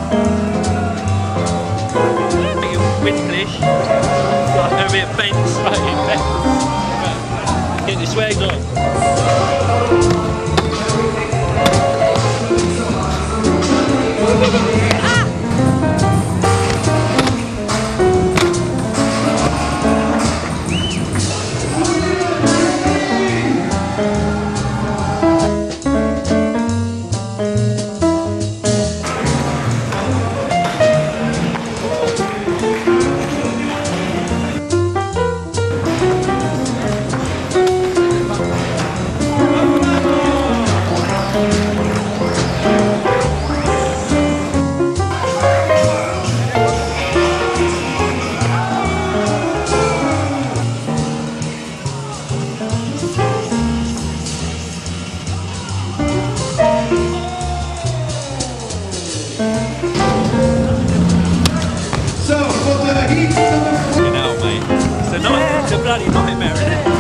Winterclash. Over here, fence, right in fence. Get your swags on. It's a bloody nightmare, isn't it?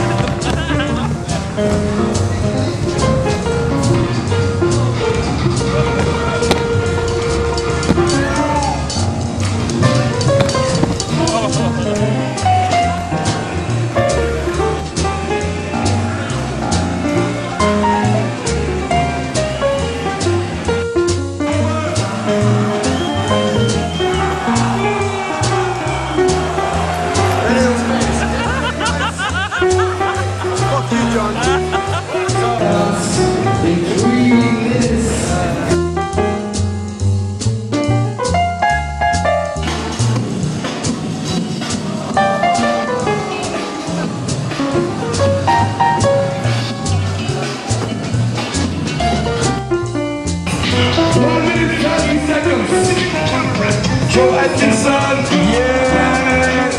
Joe Atkinson, yes!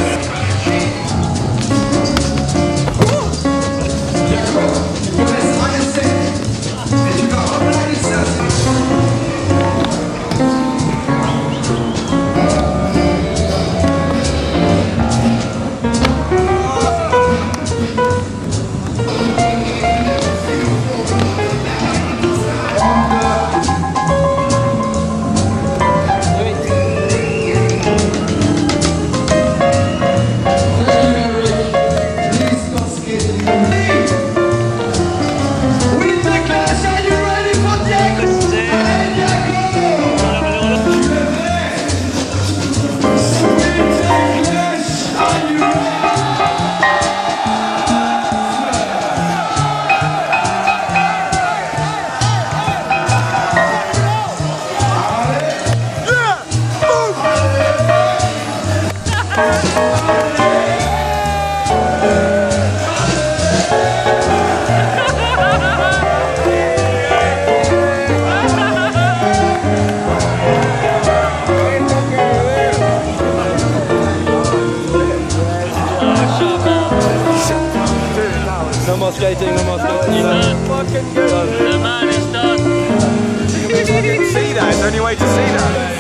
No more skating, no more skating. He's done. Fucking good. The man is done. You can fucking see that. It's the only way to see that.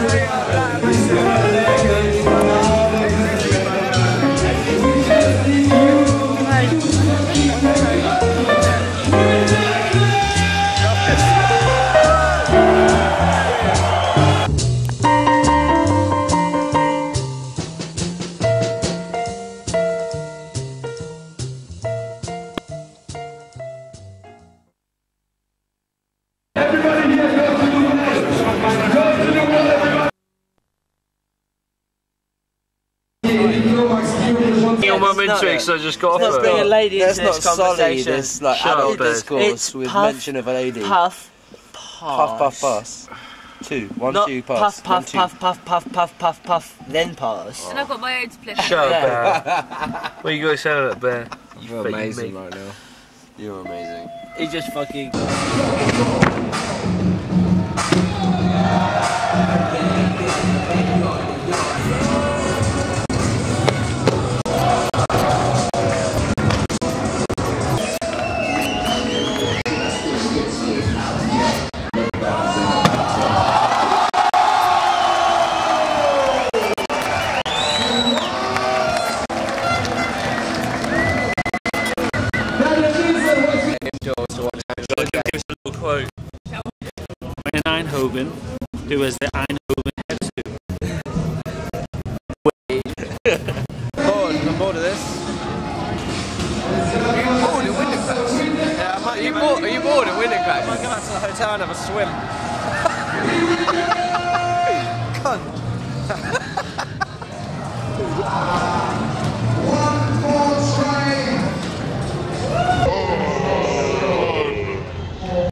On my mid-tricks, I just got off bring a lady into That's this not solid, conversation. it's like Shut adult up, Beth. discourse It's with puff, mention of a lady. Puff, Puff, puff, pass. Two. One, not two, pass. puff, One, two. puff, puff, puff, puff, puff, puff, then pass. And I've got my own split. Shut up, Bear. What you got to say about that, Bear? You're fake amazing me. right now. You're amazing. He just fucking... Give us a little quote. We're in Eindhoven. Do as the Eindhoven Bored. I'm bored of this. Are you bored of Winterclash? Yeah, are you bored of Winterclash? I might go back to the hotel and have a swim. Cunt.